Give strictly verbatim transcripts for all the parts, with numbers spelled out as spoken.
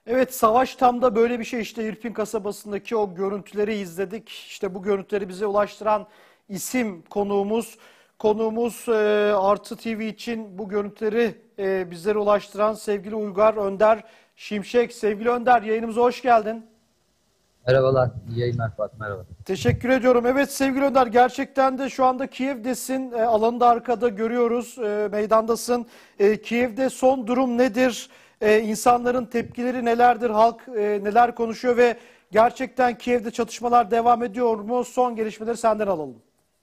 Evet, savaş tam da böyle bir şey. İşte İrpin kasabasındaki o görüntüleri izledik. İşte bu görüntüleri bize ulaştıran isim konuğumuz. Konuğumuz e, Artı T V için bu görüntüleri e, bizlere ulaştıran sevgili Uygar Önder Şimşek. Sevgili Önder, yayınımıza hoş geldin. Merhabalar, iyi yayınlar Fatih, merhaba. Teşekkür ediyorum. Evet sevgili Önder, gerçekten de şu anda Kiev'desin. E, alanı da arkada görüyoruz. E, meydandasın. E, Kiev'de son durum nedir? E, insanların tepkileri nelerdir? Halk e, neler konuşuyor ve gerçekten Kiev'de çatışmalar devam ediyor mu? Son gelişmeleri senden alalım.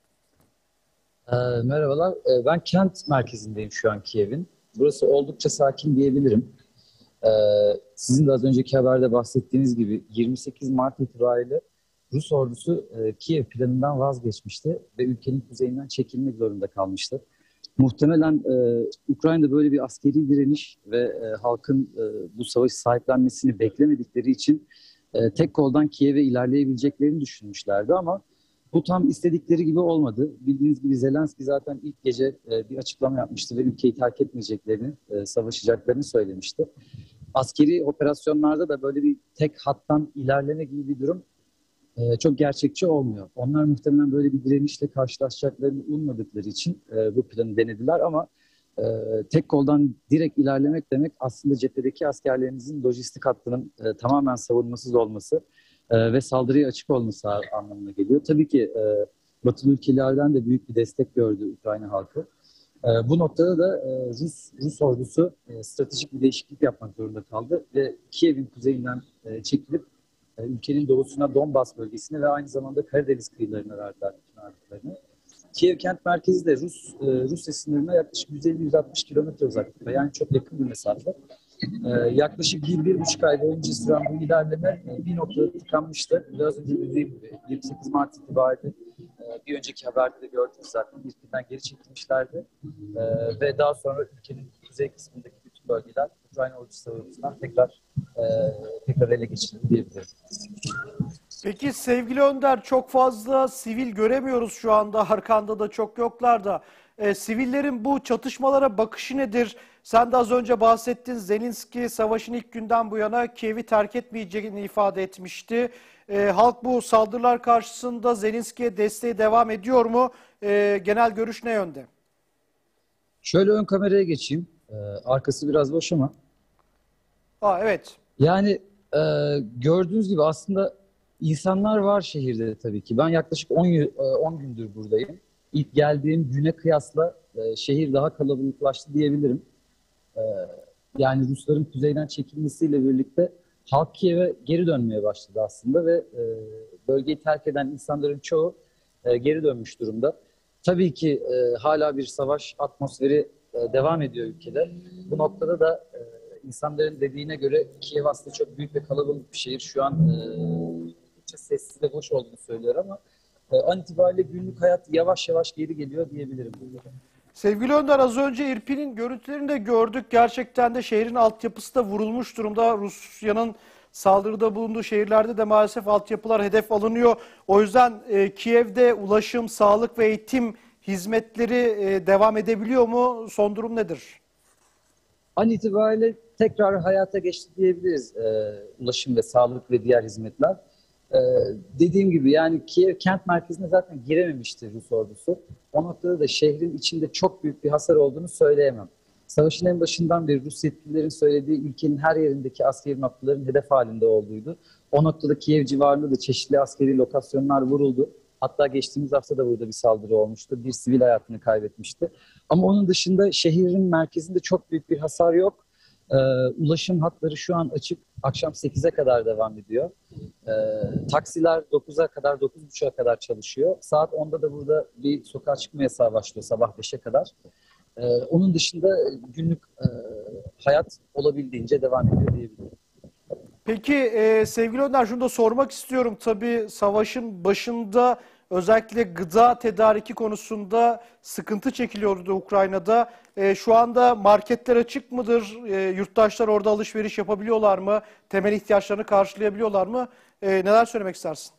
Ee, merhabalar, Ee, ben kent merkezindeyim şu an Kiev'in. Burası oldukça sakin diyebilirim. Ee, sizin de az önceki haberde bahsettiğiniz gibi yirmi sekiz Mart itibariyle Rus ordusu e, Kiev planından vazgeçmişti ve ülkenin kuzeyinden çekilmek zorunda kalmıştı. Muhtemelen e, Ukrayna'da böyle bir askeri direniş ve e, halkın e, bu savaşı sahiplenmesini beklemedikleri için e, tek koldan Kiev'e ilerleyebileceklerini düşünmüşlerdi ama bu tam istedikleri gibi olmadı. Bildiğiniz gibi Zelenski zaten ilk gece e, bir açıklama yapmıştı ve ülkeyi terk etmeyeceklerini, e, savaşacaklarını söylemişti. Askeri operasyonlarda da böyle bir tek hattan ilerleme gibi bir durum e, çok gerçekçi olmuyor. Onlar muhtemelen böyle bir direnişle karşılaşacaklarını ummadıkları için e, bu planı denediler ama e, tek koldan direkt ilerlemek demek aslında cephedeki askerlerimizin lojistik hattının e, tamamen savunmasız olması e, ve saldırıya açık olması anlamına geliyor. Tabii ki e, Batılı ülkelerden de büyük bir destek gördü Ukrayna halkı. E, bu noktada da e, Rus Rus ordusu e, stratejik bir değişiklik yapmak zorunda kaldı ve Kiev'in kuzeyinden e, çekilip e, ülkenin doğusuna Donbas bölgesine ve aynı zamanda Karadeniz kıyılarına verdiler bütün ağırlıklarını. Kiev kent merkezi de Rus e, Rusya sınırına yaklaşık yüz elli yüz altmış kilometre uzaklıkta. Yani çok yakın bir mesafe. E, yaklaşık bir, bir buçuk ay boyunca süren bu ilerleme e, bir noktada tıkanmıştı. Biraz önce dediğim gibi yirmi sekiz Mart itibariyle e, bir önceki haberde de gördünüz zaten İrpin'den geri çekilmişlerdi. E, ve daha sonra ülkenin kuzey kısmındaki bütün bölgeler Ukrayna ordusu tarafından tekrar e, tekrar ele geçirildi diyebilirim. Peki sevgili Önder, çok fazla sivil göremiyoruz şu anda. Arkanda da çok yoklar da. E, sivillerin bu çatışmalara bakışı nedir? Sen de az önce bahsettin. Zelenski savaşın ilk günden bu yana Kiev'i terk etmeyeceğini ifade etmişti. E, halk bu saldırılar karşısında Zelenski'ye desteği devam ediyor mu? E, genel görüş ne yönde? Şöyle ön kameraya geçeyim. Ee, arkası biraz boş ama. Aa, evet. Yani e, gördüğünüz gibi aslında insanlar var şehirde tabii ki. Ben yaklaşık on, yü- e, on gündür buradayım. İlk geldiğim güne kıyasla e, şehir daha kalabalıklaştı diyebilirim. E, Yani Rusların kuzeyden çekilmesiyle birlikte halk Kiev'e geri dönmeye başladı aslında ve e, bölgeyi terk eden insanların çoğu e, geri dönmüş durumda. Tabii ki e, hala bir savaş atmosferi e, devam ediyor ülkede. Bu noktada da e, insanların dediğine göre Kiev aslında çok büyük ve kalabalık bir şehir. Şu an e, oldukça sessiz ve boş olduğunu söylüyor ama e, an itibariyle günlük hayat yavaş yavaş geri geliyor diyebilirim burada. Sevgili Önder, az önce İrpin'in görüntülerini de gördük. Gerçekten de şehrin altyapısı da vurulmuş durumda. Rusya'nın saldırıda bulunduğu şehirlerde de maalesef altyapılar hedef alınıyor. O yüzden e, Kiev'de ulaşım, sağlık ve eğitim hizmetleri e, devam edebiliyor mu? Son durum nedir? An itibariyle tekrar hayata geçti diyebiliriz e, ulaşım ve sağlık ve diğer hizmetler. E, Dediğim gibi yani Kiev kent merkezine zaten girememişti Rus ordusu. O noktada da şehrin içinde çok büyük bir hasar olduğunu söyleyemem. Savaşın en başından beri Rus yetkililerin söylediği ülkenin her yerindeki askeri noktaların hedef halinde olduğuydu. O noktada Kiev civarında da çeşitli askeri lokasyonlar vuruldu. Hatta geçtiğimiz hafta da burada bir saldırı olmuştu. Bir sivil hayatını kaybetmişti. Ama onun dışında şehrin merkezinde çok büyük bir hasar yok. Ee, ulaşım hatları şu an açık. Akşam sekize kadar devam ediyor. Ee, taksiler dokuza kadar, dokuz buçuğa kadar çalışıyor. Saat onda da burada bir sokağa çıkma yasağı başlıyor sabah beşe kadar. Ee, onun dışında günlük e, hayat olabildiğince devam ediyor diyebilirim. Peki e, sevgili Önder, şunu da sormak istiyorum. Tabii savaşın başında özellikle gıda tedariki konusunda sıkıntı çekiliyordu Ukrayna'da. E, şu anda marketler açık mıdır? E, yurttaşlar orada alışveriş yapabiliyorlar mı? Temel ihtiyaçlarını karşılayabiliyorlar mı? E, neler söylemek istersin?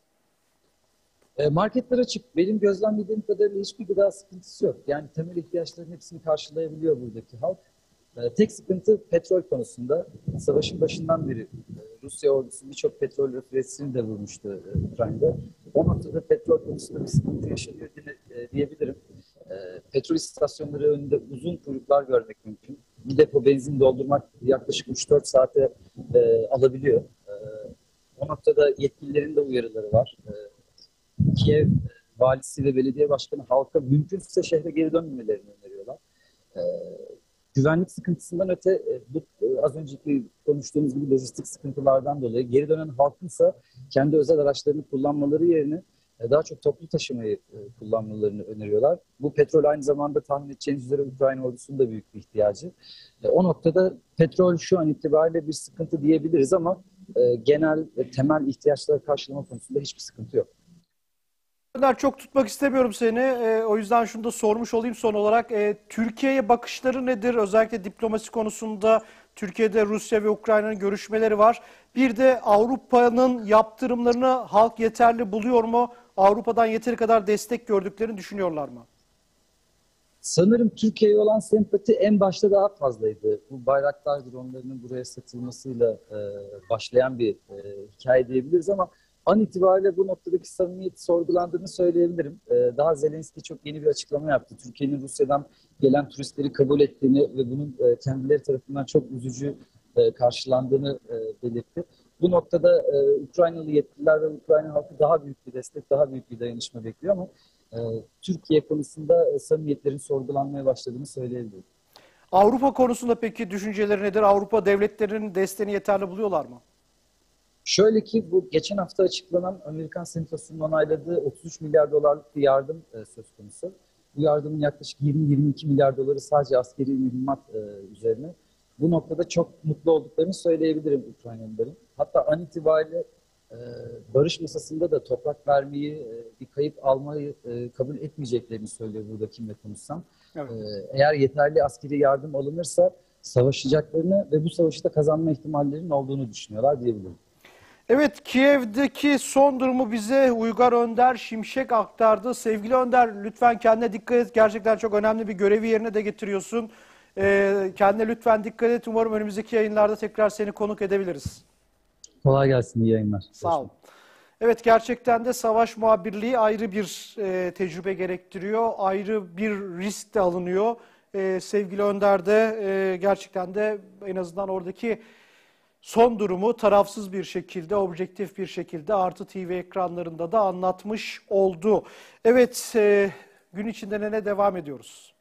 E, marketler açık. Benim gözlemlediğim kadarıyla hiçbir gıda sıkıntısı yok. Yani temel ihtiyaçların hepsini karşılayabiliyor buradaki halk. E, tek sıkıntı petrol konusunda. Savaşın başından beri e, Rusya ordusu birçok petrol rafinerisini de vurmuştu e, Ukrayna'da. O noktada petrol konusunda bir sıkıntı yaşanıyor diye- e, diyebilirim. E, petrol istasyonları önünde uzun kuyruklar görmek mümkün. Bir depo benzin doldurmak yaklaşık üç dört saate e, alabiliyor. E, o noktada yetkililerin de uyarıları var. E, Kiev valisi ve belediye başkanı halka mümkünse şehre geri dönmemelerini öneriyorlar. E, güvenlik sıkıntısından öte e, bu e, az önceki konuştuğumuz gibi lojistik sıkıntılardan dolayı geri dönen halkınsa kendi özel araçlarını kullanmaları yerine e, daha çok toplu taşımayı e, kullanmalarını öneriyorlar. Bu petrol aynı zamanda tahmin edeceğiniz üzere Ukrayna ordusunun da büyük bir ihtiyacı. E, o noktada petrol şu an itibariyle bir sıkıntı diyebiliriz ama e, genel e, temel ihtiyaçları karşılama konusunda hiçbir sıkıntı yok. Önder, çok tutmak istemiyorum seni. Ee, o yüzden şunu da sormuş olayım son olarak. Ee, Türkiye'ye bakışları nedir? Özellikle diplomasi konusunda Türkiye'de Rusya ve Ukrayna'nın görüşmeleri var. Bir de Avrupa'nın yaptırımlarını halk yeterli buluyor mu? Avrupa'dan yeteri kadar destek gördüklerini düşünüyorlar mı? Sanırım Türkiye'ye olan sempati en başta daha fazlaydı. Bu Bayraktar dronlarının buraya satılmasıyla e, başlayan bir e, hikaye diyebiliriz ama an itibariyle bu noktadaki samimiyeti sorgulandığını söyleyebilirim. E, daha Zelenski çok yeni bir açıklama yaptı. Türkiye'nin Rusya'dan gelen turistleri kabul ettiğini ve bunun e, kendileri tarafından çok üzücü e, karşılandığını e, belirtti. Bu noktada e, Ukraynalı yetkililer ve Ukrayna halkı daha büyük bir destek, daha büyük bir dayanışma bekliyor ama e, Türkiye konusunda e, samimiyetlerin sorgulanmaya başladığını söyleyebilirim. Avrupa konusunda peki düşünceleri nedir? Avrupa devletlerinin desteğini yeterli buluyorlar mı? Şöyle ki bu geçen hafta açıklanan Amerikan Senatosu'nun onayladığı otuz üç milyar dolarlık bir yardım e, söz konusu. Bu yardımın yaklaşık yirmi yirmi iki milyar doları sadece askeri mühimmat e, üzerine. Bu noktada çok mutlu olduklarını söyleyebilirim Ukraynalıların. Hatta an itibariyle e, barış masasında da toprak vermeyi, e, bir kayıp almayı e, kabul etmeyeceklerini söylüyor burada kimle konuşsam. Evet. E, eğer yeterli askeri yardım alınırsa savaşacaklarını ve bu savaşı da kazanma ihtimallerinin olduğunu düşünüyorlar diyebilirim. Evet, Kiev'deki son durumu bize Uygar Önder Şimşek aktardı. Sevgili Önder, lütfen kendine dikkat et. Gerçekten çok önemli bir görevi yerine de getiriyorsun. Ee, kendine lütfen dikkat et. Umarım önümüzdeki yayınlarda tekrar seni konuk edebiliriz. Kolay gelsin, iyi yayınlar. Sağ ol. Evet, gerçekten de savaş muhabirliği ayrı bir e, tecrübe gerektiriyor. Ayrı bir risk de alınıyor. E, sevgili Önder de e, gerçekten de en azından oradaki son durumu tarafsız bir şekilde, objektif bir şekilde Artı T V ekranlarında da anlatmış oldu. Evet, e, gün içinde ne devam ediyoruz?